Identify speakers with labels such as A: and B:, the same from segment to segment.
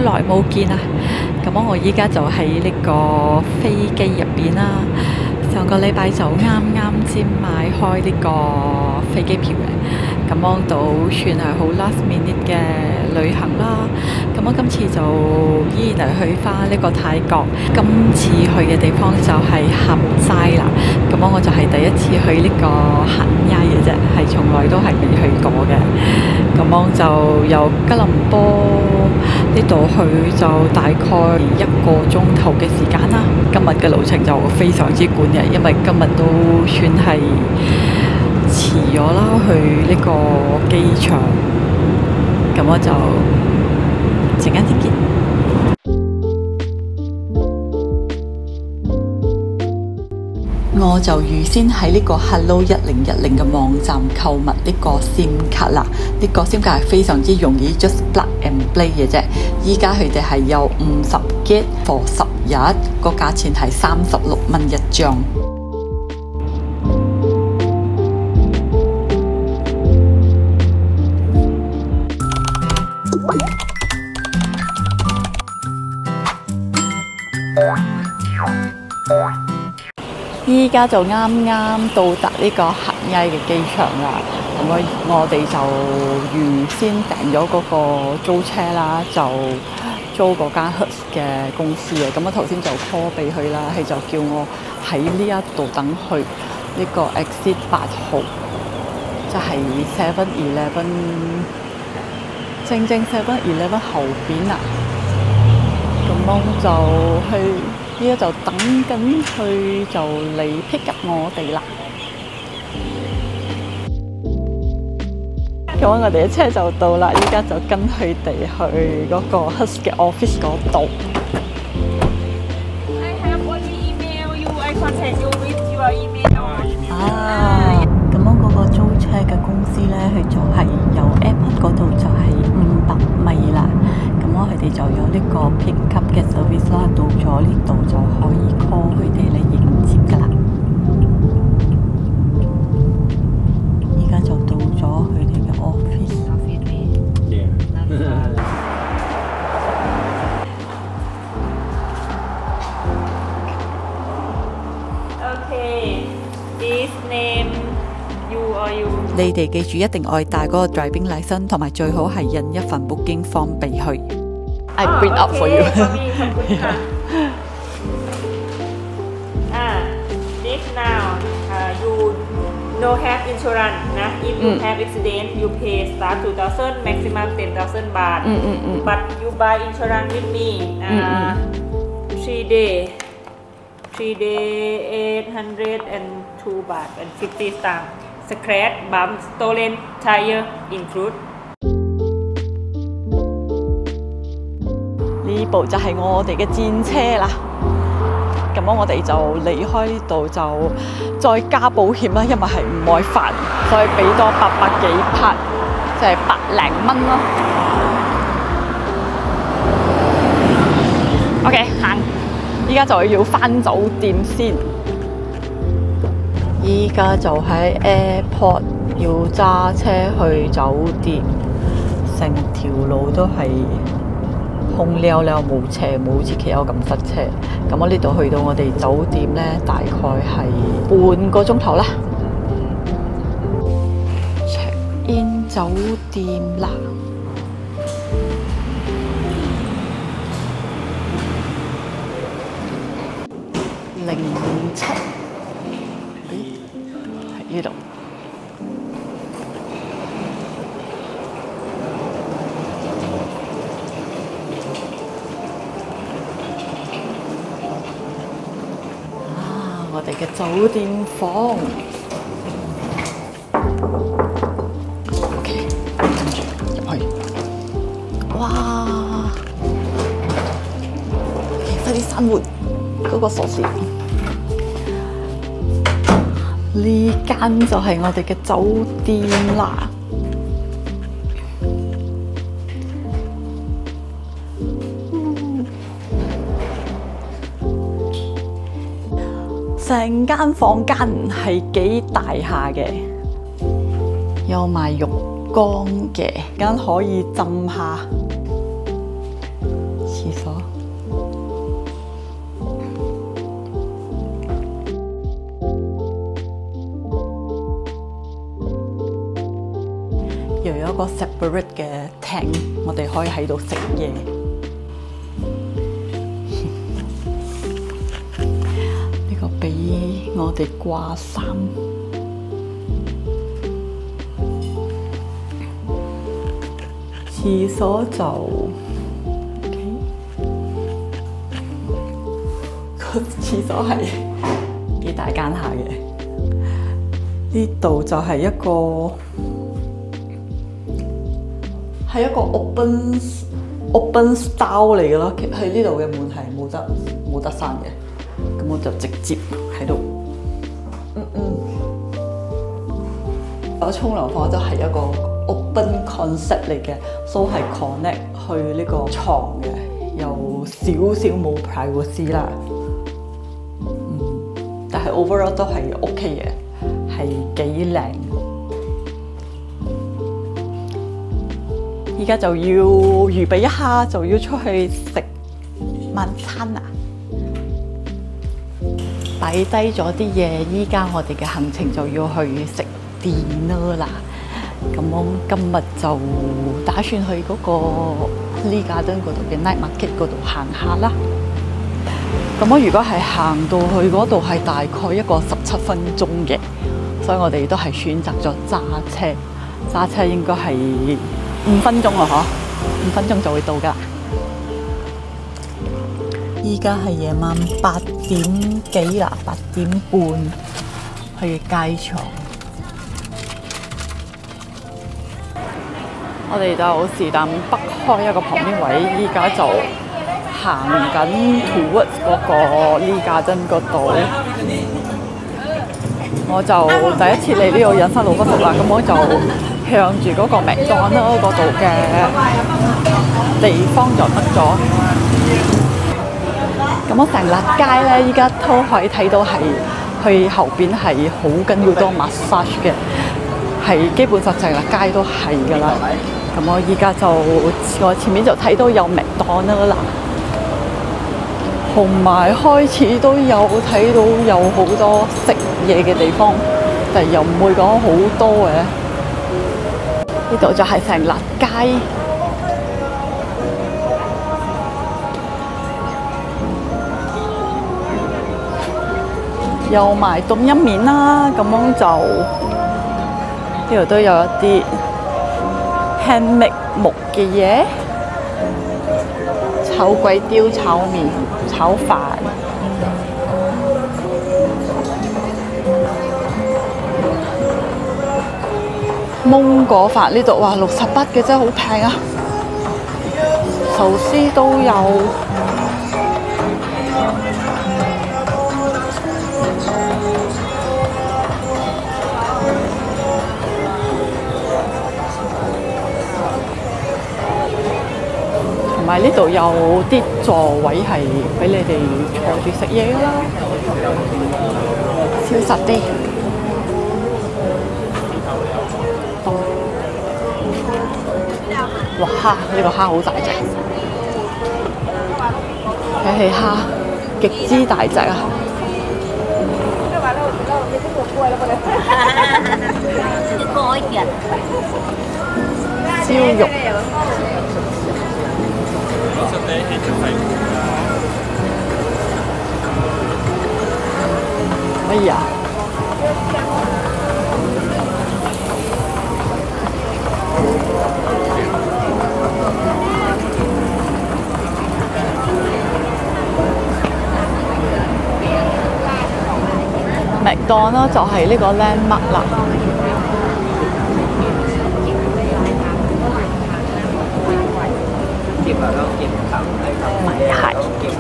A: 耐冇見啊！咁我依家就喺呢個飛機入邊啦。上個禮拜就啱啱先買開呢個飛機票嘅，咁我都算係好 last minute 嘅旅行啦。咁我今次就依然係去翻呢個泰國，今次去嘅地方就係合齋啦。咁我就係第一次去呢個肯亞嘅啫，係從來都係未去過嘅。咁我就由吉隆坡呢度去就大概1個鐘頭嘅時間啦。今日嘅路程就非常之趕嘅，因為今日都算係遲咗啦，去呢個機場。咁我就陣間先見。我就預先喺呢個 Hello 1010嘅網站購物呢個 SIM 卡啦，呢個 SIM 卡係非常之容易 just plug and play 嘅啫。依家佢哋係有50GB for 10日，個價錢係36蚊一張。依家就啱啱到達呢個合藝嘅機場啦，咁我哋就預先訂咗嗰個租車啦，就租嗰間 Hertz 嘅公司嘅。咁我頭先就 call 俾佢啦，佢就叫我喺呢一度等去呢個 exit 8號，就係 7-Eleven， 正 7-Eleven 後邊啊。咁我就去。依家就等緊佢就嚟 pick up 我哋啦。咁我哋嘅車就到啦，依家就跟佢哋去嗰個 Hertz 嘅 office 嗰度。啊，咁我嗰個租車嘅公司咧，佢就係由 airport 嗰度就係500米啦。咁佢哋就有呢個 pick up 嘅 service 啦，到咗呢度就可以 call 佢哋嚟迎接噶啦。依家就到咗佢哋嘅 office。
B: Okay, this name you or you？
A: 你哋記住一定愛帶嗰個 driving license， 同埋最好係印一份 booking form 俾佢。I print out for you.
B: This now, you no have insurance นะ If you have accident, you pay start 2,000, maximum 10,000 baht. But you buy insurance with me. 3 day 802 baht and 50 cents. Scratch, bump, stolen tire include.
A: 呢部就係我哋嘅戰車啦，咁我哋就離開呢度就再加保險啦，因為係唔愛煩，所以俾多800幾帕，就係100零蚊咯。OK， 行，依家就要返酒店先。依家就喺 airport 要揸車去酒店，成條路都係空溜溜，冇斜冇似其他咁塞車。咁我呢度去到我哋酒店呢，大概係半個鐘頭啦。check in 酒店啦。07，喺呢度。我哋嘅酒店房 ，OK， 跟住入去。哇！快啲閂門，嗰個鎖匙。呢間就係我哋嘅酒店啦。成間房間係幾大下嘅，有埋浴缸嘅，間可以浸下。 廁所。又有一個 separate 嘅廳，我哋可以喺度食嘢。呢個俾我哋掛衫。廁所就 OK， 個廁所係幾大間下嘅。呢度就係一個。係一個 open style 嚟嘅咯，喺呢度嘅門係冇得閂嘅，咁我就直接喺度。我沖涼房就係一個 open concept 嚟嘅，所以係 connect 去呢個床嘅，有少少冇 privacy 啦。但係 overall 都係 OK 嘅，係幾靚。而家就要預備一下，就要出去食晚餐啦。擺低咗啲嘢，依家我哋嘅行程就要去食 dinner 啦。咁我今日就打算去嗰個 Lee Garden 嗰度嘅 night market 嗰度行下啦。咁我如果係行到去嗰度係大概一個17分鐘嘅，所以我哋都係選擇咗揸車。揸車應該係5分鐘啊，嗬，5分鐘就會到㗎。依家係夜晚8點幾啦，8點半去街場。我哋就是但北開一個旁邊位，依家就行緊 towards 嗰個 Lee Garden 嗰度。我就第一次嚟呢度引山路不熟啦，咁我就向住嗰個麥當勞嗰度嘅地方就得咗。咁我成粒街咧，依家都可以睇到係去後邊係好緊要多 massage 嘅，係基本上成粒街都係㗎啦。咁我依家就我前面就睇到有麥當勞啦，同埋開始都有睇到有好多食嘢嘅地方，但係又唔會講好多嘅。呢度就係成辣街，有賣凍飲麵啦，咁樣就呢度都有一啲 handmade 木嘅嘢，炒粿條、炒麵、炒飯。芒果飯呢度哇68嘅真係好平啊！壽司都有，同埋呢度有啲座位係俾你哋坐住食嘢啦，消實啲。哇蝦！呢個蝦好大隻，睇起蝦極之大隻啊！燒肉，哎呀！麥當勞就係呢個 landmark 啦。係。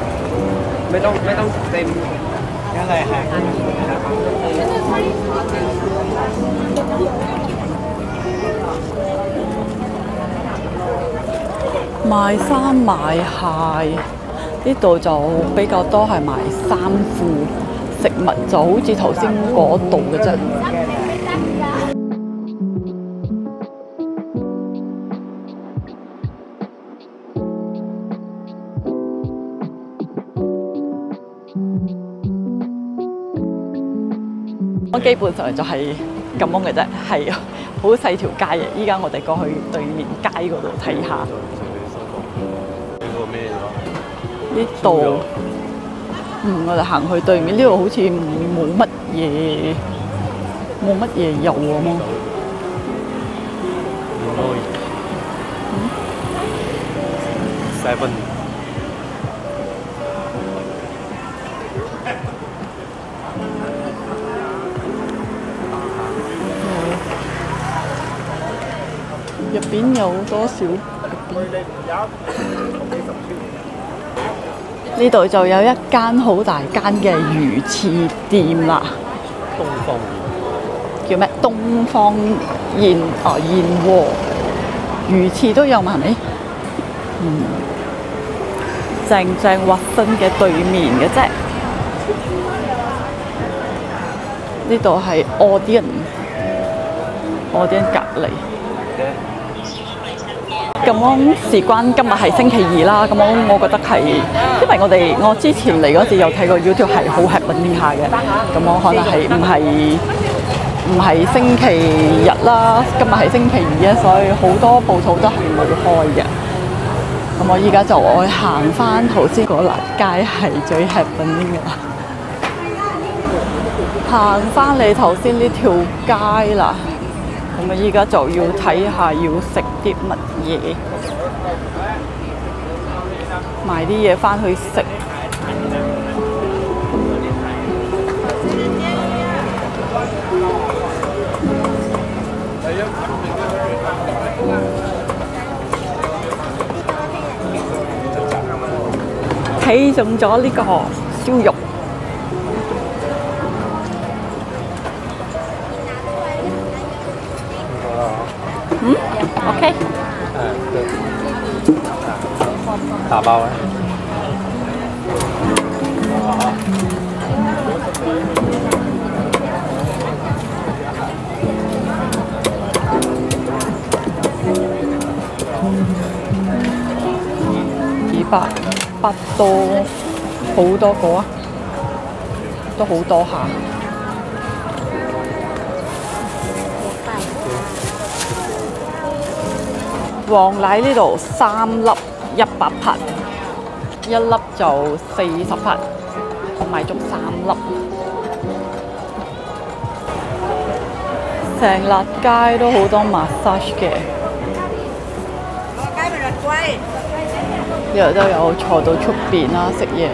A: 賣衫賣鞋，呢度就比較多係賣衫褲。食物就好似頭先嗰度嘅啫。 我基本上就係咁樣嘅啫，係好細條街嘅。依家我哋過去對面街嗰度睇下。呢度，我哋行去對面呢度好似冇乜嘢有咁咯。
C: 7
A: 入邊有多少？呢度就有一間好大間嘅魚翅店啦。
C: 東方
A: 叫咩？東方燕窩魚翅都有嘛？係咪？正核心嘅對面嘅啫。呢度係Odeon隔離。咁樣事關今日係星期2啦，咁樣我覺得係，因為我之前嚟嗰時有睇過 YouTube 係好happening下嘅，咁我可能係唔係星期日啦，今日係星期2啊，所以好多鋪頭都係冇開嘅。咁我依家就愛行翻頭先嗰條街係最 happening 嘅啦，行翻嚟頭先呢條街啦。咁啊！依家就要睇下要食啲乜嘢，買啲嘢翻去食。睇中咗呢個燒肉。OK。
C: 打包啊！
A: 200多，好多個啊，都好多下。黃梨呢度3粒100帕，1粒就40帕，我買足3粒。成辣街都好多 massage 嘅，呢度都有坐到出邊啦食嘢。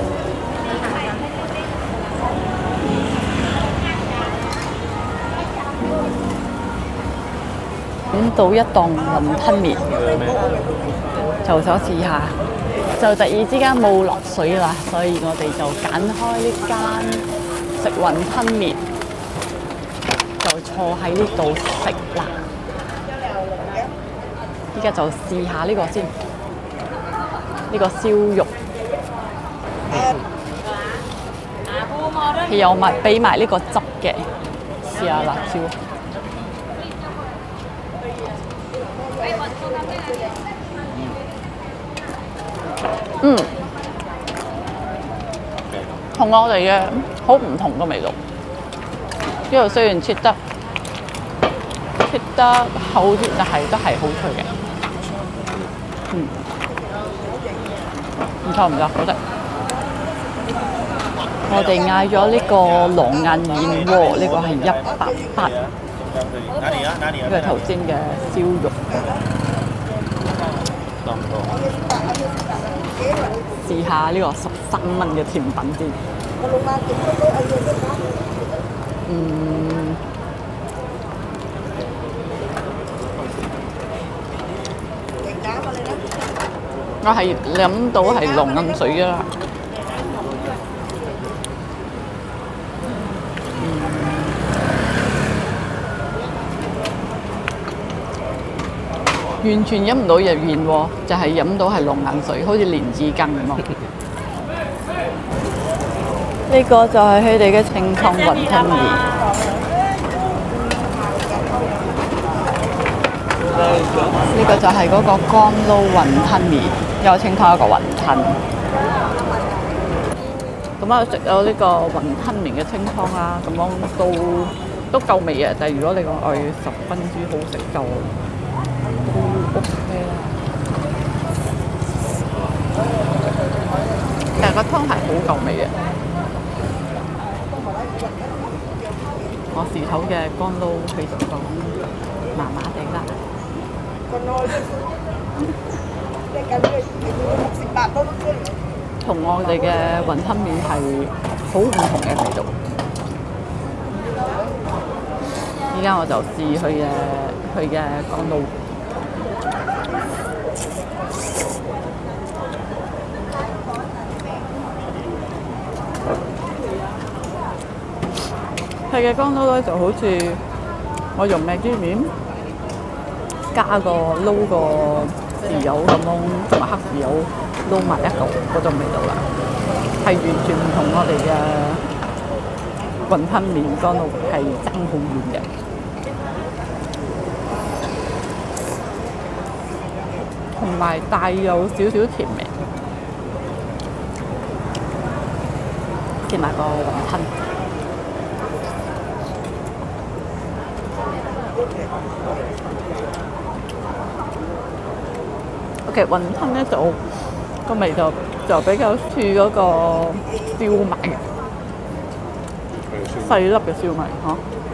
A: 揾到一檔雲吞麵，就想試下。就突然之間冇落水啦，所以我哋就揀開呢間食雲吞麵，就坐喺呢度食啦。依家就試下呢個先，呢個燒肉。佢有俾埋呢個汁嘅，試下辣椒。同我哋嘅好唔同嘅味道。呢度雖然切得厚啲，但係都係好脆嘅。唔錯，好食。我哋嗌咗呢個龍眼燕窩，呢個係100巴。呢個頭先嘅燒肉。試下呢個13蚊嘅甜品先。我係諗到係龍眼水啦。完全飲唔到入面喎，就係飲到係龍眼水，好似蓮子羹咁。呢個就係佢哋嘅清湯雲吞麵。呢個就係嗰個乾撈雲吞麵，有清湯一個雲吞。 咁啊食咗呢個雲吞麵嘅清湯啦，咁樣都夠味嘅。但係如果你講愛十分之好食就都 OK 啦。但係個湯係好夠味嘅。我時頭嘅乾撈佢就講麻麻地啦。同我哋嘅雲吞麵係好唔同嘅味道。依家我就試佢嘅乾撈。佢嘅乾撈咧就好似我用咩豬麵加撈個豉油咁樣，同埋黑豉油撈埋一嚿嗰種味道啦，係完全唔同我哋嘅雲吞麵乾撈係爭好遠嘅。同埋帶有少少甜味，試埋個雲吞。OK， 雲吞咧就個味就比較似嗰個燒賣嘅細粒嘅燒賣嚇，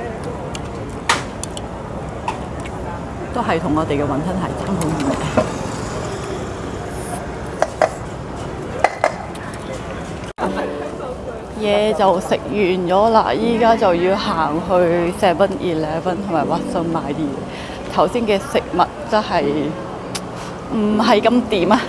A: 都係同我哋嘅雲吞係爭好遠嘅。嘢就食完咗啦，依家就要行去 7-Eleven 同埋 Watson 買啲嘢。頭先嘅食物真係唔係咁掂啊！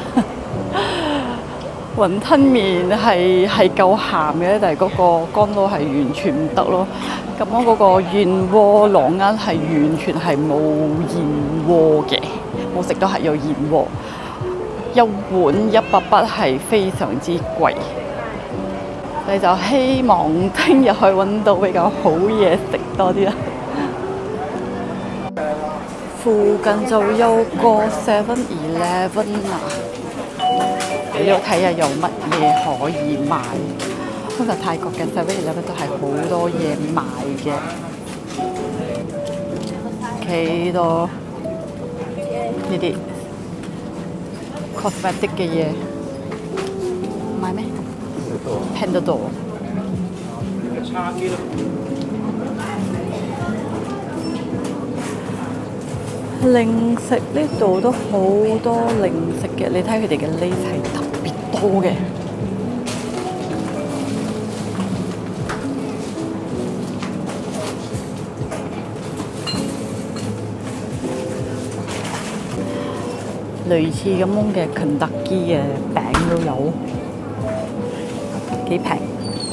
A: 雲吞麵係夠鹹嘅，但係嗰個乾撈係完全唔得咯。咁我嗰個燕窩朗恩係完全係冇燕窩嘅，我食到係有燕窩。一碗100筆係非常之貴。你就希望聽日去揾到比較好嘢食多啲啦。附近就有個 7-Eleven 啊，你要睇下有乜嘢可以買。通常泰國嘅 7-Eleven 都係好多嘢賣嘅，幾多呢啲 cosmetic 嘅嘢買咩？Panadol。零食呢度都好多零食嘅，你睇佢哋嘅 list 係特別多嘅。類似咁樣嘅肯德基嘅餅都有，幾平。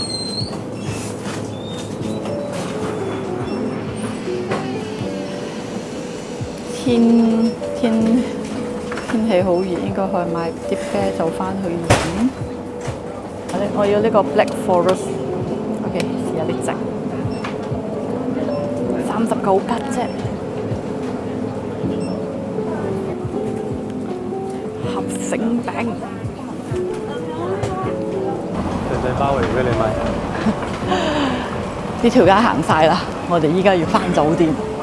A: 天氣好熱，應該可以買啲啤酒翻去飲。我要呢個 Black Forest。OK， 試下呢隻39巴啫。合成餅。
C: 細包嚟俾你買。
A: 呢條街行晒啦，我哋依家要翻酒店。